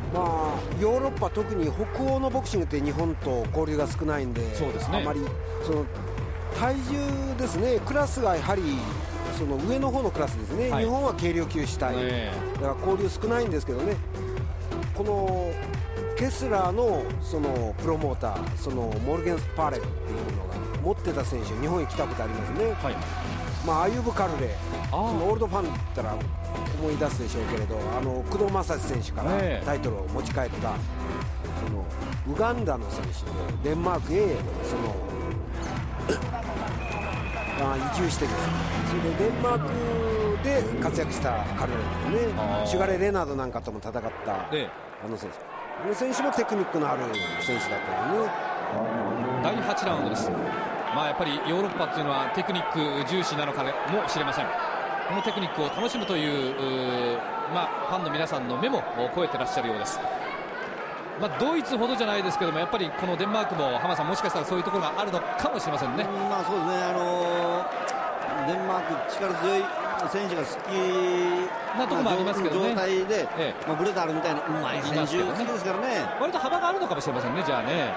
ヨーロッパ、特に北欧のボクシングって日本と交流が少ないんで、 そうですね、 あまりその体重ですね、クラスがやはりその上の方のクラスですね、日本は軽量級主体、だから交流少ないんですけどね、このケスラーのそのプロモーター、そのモルゲンス・パーレっていうのが持ってた選手、日本に来たことありますね、アユブ・カルレ、そのオールドファンだったら思い出すでしょうけれど、工藤正史選手からタイトルを持ち帰った、そのウガンダの選手でデンマークへその移住してですね、それでデンマークで活躍したカルレですね、シュガレ・レナードなんかとも戦った、選手、この選手もテクニックのある選手だったよね。 第8ラウンドです。やっぱりヨーロッパっていうのはテクニック重視なのかもしれません。このテクニックを楽しむという、ファンの皆さんの目も超えてらっしゃるようです。ドイツほどじゃないですけども、やっぱりこのデンマークも浜田さん、もしかしたらそういうところがあるのかもしれませんね。 そうですね、デンマーク力強い選手が好きなところもありますけどね、状態で、ブレタルみたいなうまい選手好きですからね、 割と幅があるのかもしれませんね。じゃあね、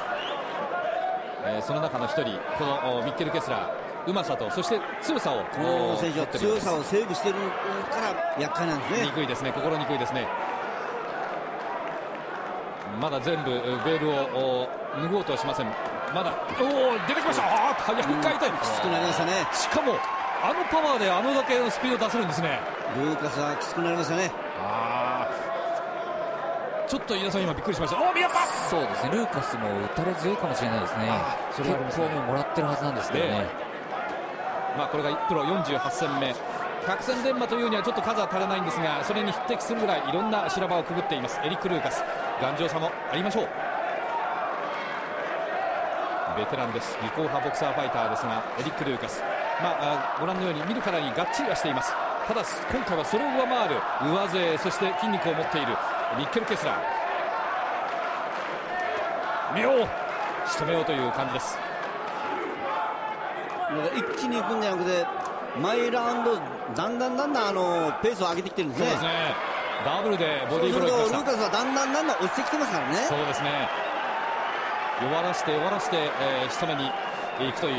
その中の一人、このミッケル・ケスラー、うまさとそして強さを、 この選手は強さをセーブしているから厄介なんですね。 憎いですね、心憎いですね。まだ全部ベールを脱ごうとはしません。まだ出てきました。早く回転、 きつくなりましたね。 しかもあのパワーであのだけのスピード出せるんですね。 ルーカスはきつくなりましたね。 ちょっと飯田さん今びっくりしました。 そうですね、ルーカスも打たれ強いかもしれないですね。結構もらってるはずなんですけどね。 これがプロ48戦目、百戦錬磨というにはちょっと数は足らないんですが、それに匹敵するぐらいいろんな修羅場をくぐっていますエリック・ルーカス。頑丈さもありましょう。ベテランです、技巧派ボクサーファイターですが、エリック・ルーカス、ご覧のように見るからにがっちりはしています。ただ今回はそれを上回る上背、そして筋肉を持っているミッケル・ケスラー、仕留めようという感じです。 一気に行くんじゃなくて、毎ラウンドだんだんペースを上げてきてるんですね。 そうですね、ダブルでボディーブローいきました。 ルーカスはだんだん落ちてきてますからね。 そうですね、弱らして仕留めに行くという、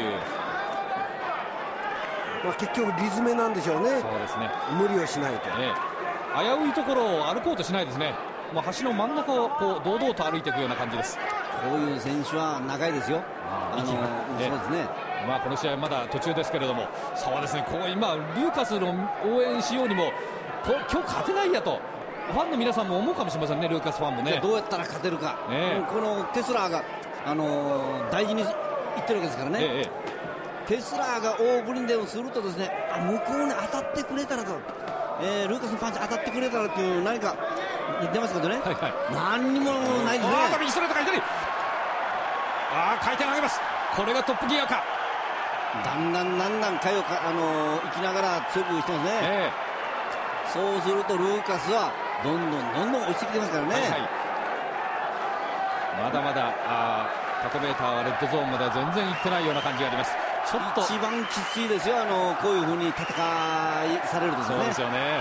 結局リズムなんでしょうね。 そうですね、 無理をしないと、 危ういところを歩こうとしないですね。橋の真ん中を堂々と歩いていくような感じです。 こういう選手は長いですよ。そうですね、 この試合まだ途中ですけれども、そうですね、今ルーカスの応援しようにも今日勝てないやとファンの皆さんも思うかもしれませんね。ルーカスファンもね、 どうやったら勝てるか、このケスラーが、大事に言ってるわけですからね、ケスラーが大振りでもするとですね、向こうに当たってくれたらと、ルーカスのパンチ当たってくれたらという何か言ってますけどね、何にもないですね。 右ストレートか左、回転上げます。これがトップギアか。 だんだん回を行きながら強くしてますね。そうするとルーカスはどんどん落ちてきてますからね。 まだまだタコメーターはレッドゾーンまでは全然行ってないような感じがあります。ちょっと一番きついですよ、こういう風に戦いされるとですね。 そうですよね。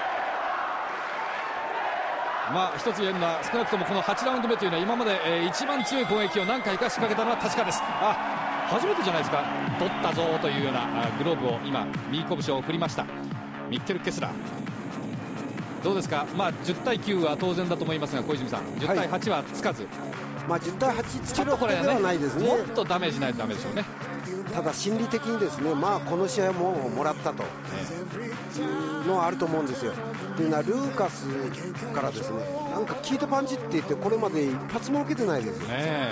一つ言えるのは、少なくともこの8ラウンド目というのは今まで一番強い攻撃を何回か仕掛けたのは確かです。初めてじゃないですか、取ったぞというようなグローブを今右拳を振りましたミッケル・ケスラー。どうですか、10対9は当然だと思いますが、小泉さん、10対8はつかず、 10対8つけるほどではないですね。 もっとダメージないとダメでしょうね。 ただ心理的にですね、この試合ももらったというのはあると思うんですよ。というのはルーカスからですね、なんかキートパンチって言ってこれまで一発も受けてないですよ。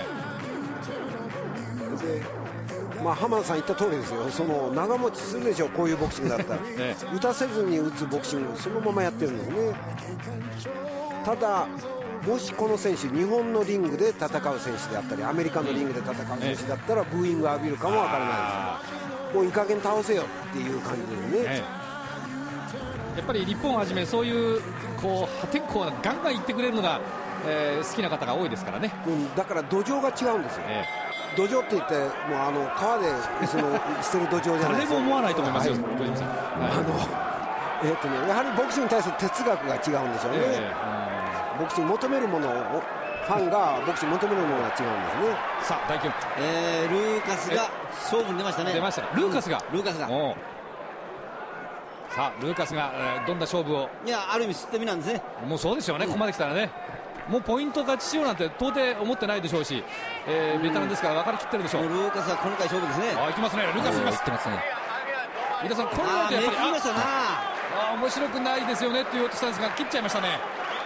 で浜田さん言った通りですよ、その長持ちするでしょう、こういうボクシングだったら、打たせずに打つボクシングそのままやってるんですね。ただもしこの選手、日本のリングで戦う選手であったりアメリカのリングで戦う選手だったらブーイングを浴びるかもわからないです。もういい加減倒せよっていう感じですね。 やっぱり日本をはじめそういう破天荒なガンガンいってくれるのが、好きな方が多いですからね。 だから土壌が違うんですよ。土壌って言ってもう川で捨てる土壌じゃないですか。 誰も思わないと思いますよ、小泉さん。 やはりボクシングに対する哲学が違うんでしょうね。 ボクシング求めるものをファンがボクシング求めるものが違うんですね。 さあ第9、 ルーカスが勝負に出ましたね。 出ました。ルーカスが、さあルーカスが、どんな勝負を、 いやある意味吸ってみなんですね。 もうそうですよね、ここまで来たらね、もうポイント勝ちしようなんて到底思ってないでしょうし、ベテランですから分かりきってるでしょう。 ルーカスは今回勝負ですね。 いきますね、ルーカスいきます。飯田さん、これだとやっぱり面白くないですよねって言おうとしたんですが切っちゃいましたね。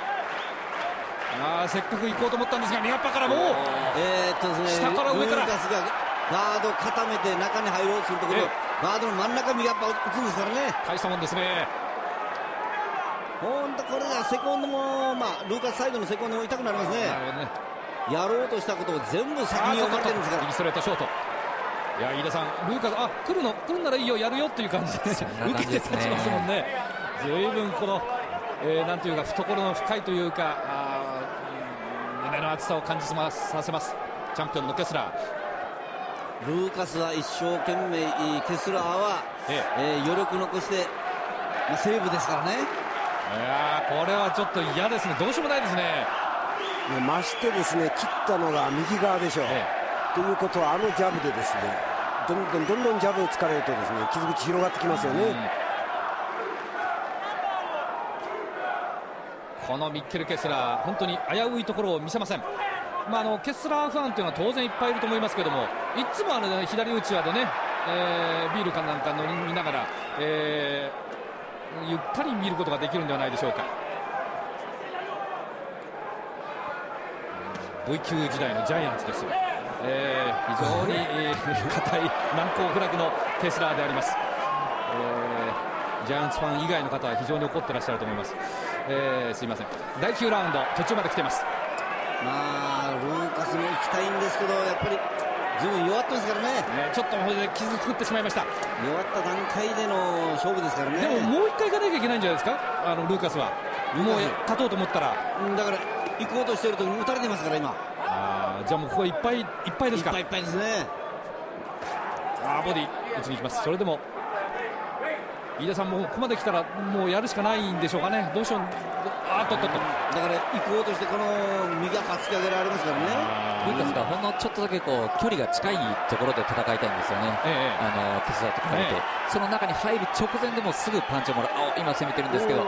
せっかく行こうと思ったんですが、右っぱからもう下から上からルーカスがガード固めて中に入ろうとするところ、ガードの真ん中右っぱ打つんですからね。 大したもんですね。 本当これがセコンドも、ルーカスサイドのセコンドも痛くなりますね。やろうとしたことを全部先に読まれてるんですから。 右ストレートショート。いや飯田さん、ルーカス来るならいいよ、やるよっていう感じで受けて立ちますもんね。随分この、なんというか懐の深いというか胸の厚さを感じさせますチャンピオンのケスラー。ルーカスは一生懸命、ケスラーは、余力残して、セーブですからね。 いやこれはちょっと嫌ですね、どうしようもないですね。 ましてですね、切ったのが右側でしょう、ということはジャブでですね、どんどんジャブを突かれるとですね、傷口広がってきますよね。 このミッケル・ケスラー、本当に危ういところを見せません。ケスラーファンというのは当然いっぱいいると思いますけども、いつも左うちわでね、ビールかなんか飲みながら、ゆったり見ることができるんではないでしょうか。V 級時代のジャイアンツですよ。非常に硬い難攻不落のケスラーであります。ジャイアンツファン以外の方は非常に怒ってらっしゃると思います。すいません。第9ラウンド途中まで来ています。 ルーカスも行きたいんですけど、やっぱりずいぶん弱ってますからね。 ちょっと傷作ってしまいました。 弱った段階での勝負ですからね。 でももう一回行かなきゃいけないんじゃないですか、ルーカスは。もう勝とうと思ったら、 だから行こうとしているときに打たれてますから今。 じゃあもうここいっぱいいっぱいですか。 いっぱいですね。 ボディ打ちに行きます。それでも飯田さんもここまで来たらもうやるしかないんでしょうかね。どうしよう。 だから行こうとしてこの右が突き上げられますからね。 ルーカスがほんのちょっとだけ距離が近いところで戦いたいんですよね。ケスラーと比べて、その中に入る直前でもすぐパンチをもらう。今攻めてるんですけど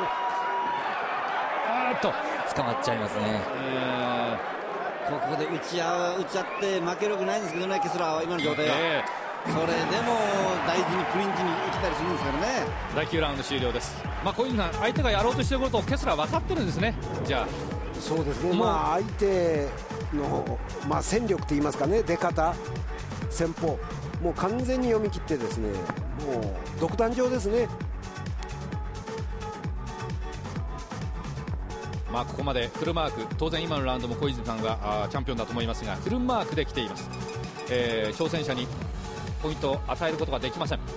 捕まっちゃいますね。 ここで打ち合って負けるくないんですけどね、ケスラーは今の状態は。それでも大事にクリンチに行きたりするんですからね。 第9ラウンド終了です。こういうのは相手がやろうとしていることをケスラー分かってるんですね。じゃあそうですね、相手の、戦力といいますかね、出方、戦法、もう完全に読み切ってですね、もう独壇場ですね。 ここまでフルマーク、当然今のラウンドも小泉さんがチャンピオンだと思いますが、フルマークで来ています。挑戦者にポイントを与えることができません。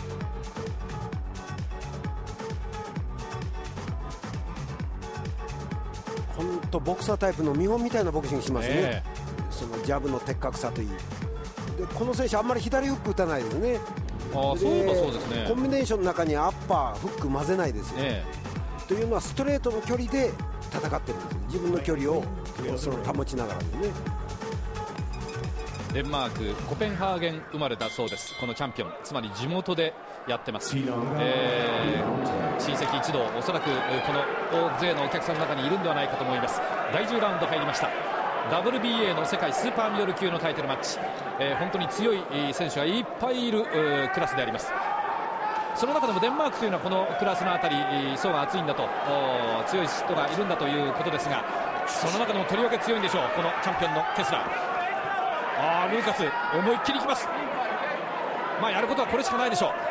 本当ボクサータイプの見本みたいなボクシングしますね。そのジャブの的確さといいで、この選手あんまり左フック打たないですね。 そういえばそうですね。 コンビネーションの中にアッパーフック混ぜないですよ、というのはストレートの距離で戦ってるんです。自分の距離を保ちながらですね。 デンマークコペンハーゲン生まれだそうです、このチャンピオン。つまり地元でやってます。親戚一同、おそらくこの大勢のお客さんの中にいるんではないかと思います。第10ラウンド入りました。 WBA の世界スーパーミドル級のタイトルマッチ、本当に強い選手がいっぱいいるクラスであります。その中でもデンマークというのはこのクラスのあたり層が厚いんだと、強い人がいるんだということですが、その中でもとりわけ強いんでしょう、このチャンピオンのケスラー。ルーカス思いっきりいきます。やることはこれしかないでしょ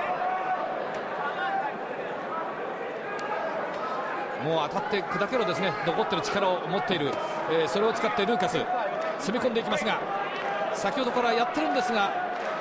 う。もう当たって砕けろですね。残ってる力を持っている、それを使ってルーカス攻め込んでいきますが、先ほどからやってるんですが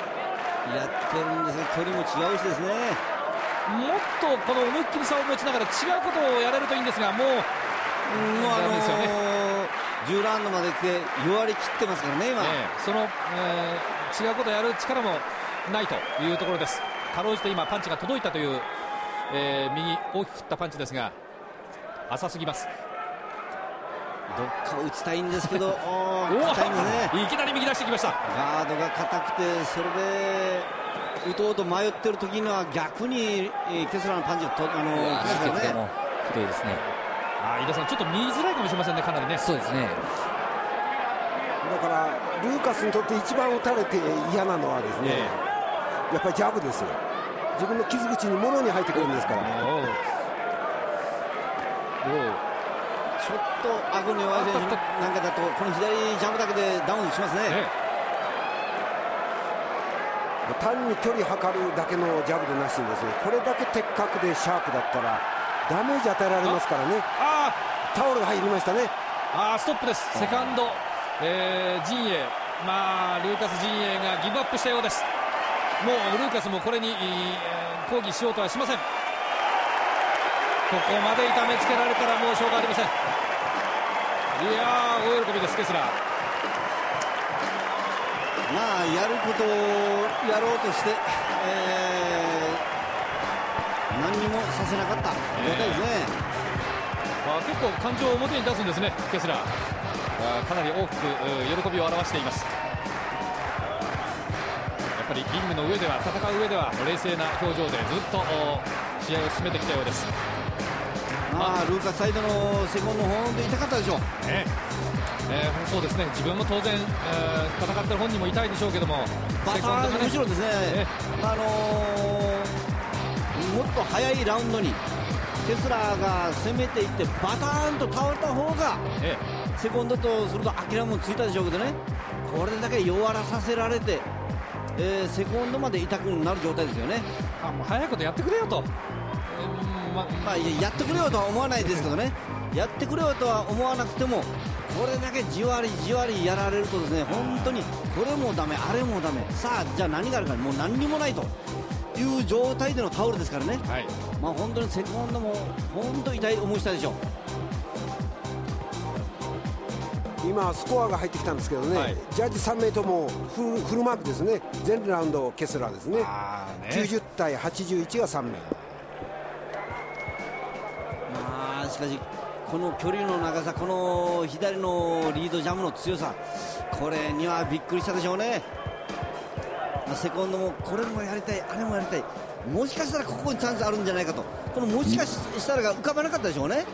距離も違うしですね。 もっとこの思いっきり差を持ちながら違うことをやれるといいんですが、もうですよね。 10ラウンドまで来て弱り切ってますからね今、 その、違うことをやる力もないというところです。かろうじて今パンチが届いたという、右大きく振ったパンチですが浅すぎます。 どっか打ちたいんですけど、硬いんですね。 いきなり右出してきました。 ガードが硬くて、それで打とうと迷ってる時には逆にケスラーのパンチが来ますからね。 ひどいですね。 飯田さん、ちょっと見づらいかもしれませんね、かなりね。 そうですね。 だからルーカスにとって一番打たれて嫌なのはですね、やっぱりジャブですよ。自分の傷口にもろに入ってくるんですから。 ちょっと顎に弱い選手なんかだとこの左ジャブだけでダウンしますね。 単に距離測るだけのジャブでなしにですね、これだけ的確でシャープだったらダメージ与えられますからね。タオルが入りましたね。 ストップです。セカンド、陣営、ルーカス陣営がギブアップしたようです。もうルーカスもこれに、抗議しようとはしません。ここまで痛めつけられたらもうしょうがありません。いやー、大喜びです、ケスラー。 やることをやろうとして、何にもさせなかった状態ですね。 結構感情を表に出すんですね、ケスラー。かなり大きく喜びを表しています。やっぱりリングの上では、戦う上では冷静な表情でずっと試合を進めてきたようです。 ルーカスサイドのセコンド本当に痛かったでしょう。 そうですね、自分も当然、戦ってる本人も痛いでしょうけども、 バターンむしろですね、もっと早いラウンドにケスラーが攻めていってバターンと倒れた方が、セコンドとすると諦めもついたでしょうけどね、これだけ弱らさせられて、セコンドまで痛くなる状態ですよね。 もう早いことやってくれよと。 やってくれよとは思わないですけどね、やってくれよとは思わなくても、これだけじわりじわりやられるとですね、本当にこれもダメあれもダメ、さあじゃあ何があるか、もう何にもないという状態でのタオルですからね、本当にセコンドも本当に痛い思いしたでしょう。 今スコアが入ってきたんですけどね、ジャッジ3名ともフルマークですね。全ラウンドケスラーですね。90対81が3名。 しかしこの距離の長さ、この左のリードジャムの強さ、これにはびっくりしたでしょうね。セコンドもこれもやりたいあれもやりたい、もしかしたらここにチャンスあるんじゃないかと、このもしかしたらが浮かばなかったでしょうね。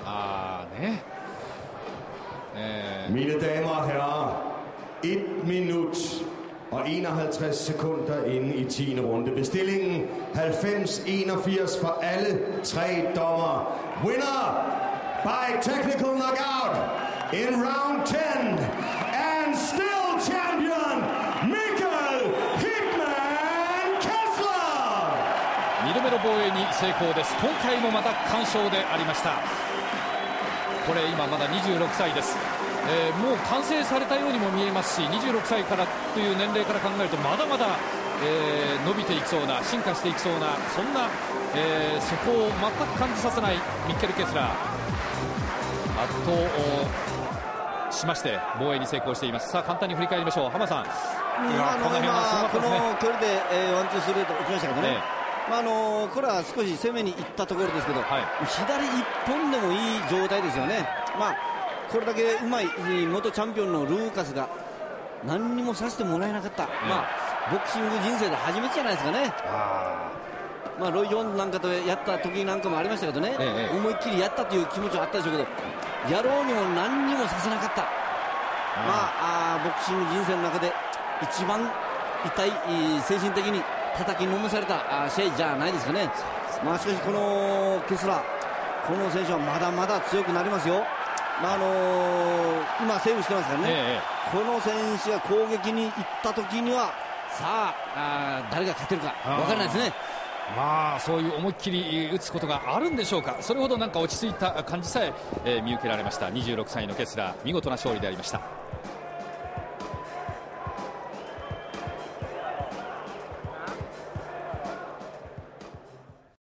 Mine damer og herrer, 1 minut og 51 sekunder inde i 10. runde. Bestillingen 90-81 for alle 3 dommere. Winner by technical knockout in round 10 and still champion Mikkel Hitman Kessler。 2度目の防衛に成功です。今回もまた完勝でありました。これ今まだ26歳です。もう完成されたようにも見えますし、26歳からという年齢から考えるとまだまだ、伸びていきそうな、進化していきそうな、そんな、そこを全く感じさせないミッケル・ケスラー、圧倒しまして防衛に成功しています。さあ簡単に振り返りましょう。浜さん、この辺はすごかったですね。 この距離で、ワンツースリーと打ちましたけどね、これは少し攻めにいったところですけど、左一本でもいい状態ですよね。これだけうまい元チャンピオンのルーカスが何にもさせてもらえなかった、ボクシング人生で初めてじゃないですかね。ロイ・ジョーンズなんかとやった時なんかもありましたけどね、思いっきりやったという気持ちはあったでしょうけど、やろうにも何にもさせなかった、ボクシング人生の中で一番痛い精神的に叩きのめされた試合じゃないですかね。しかしこのケスラー、この選手はまだまだ強くなりますよ。今セーブしてますからね、この選手が攻撃に行った時にはさあ誰が勝てるか分からないですね。 そういう思いっきり打つことがあるんでしょうか。それほどなんか落ち着いた感じさえ見受けられました。26歳のケスラー、見事な勝利でありました。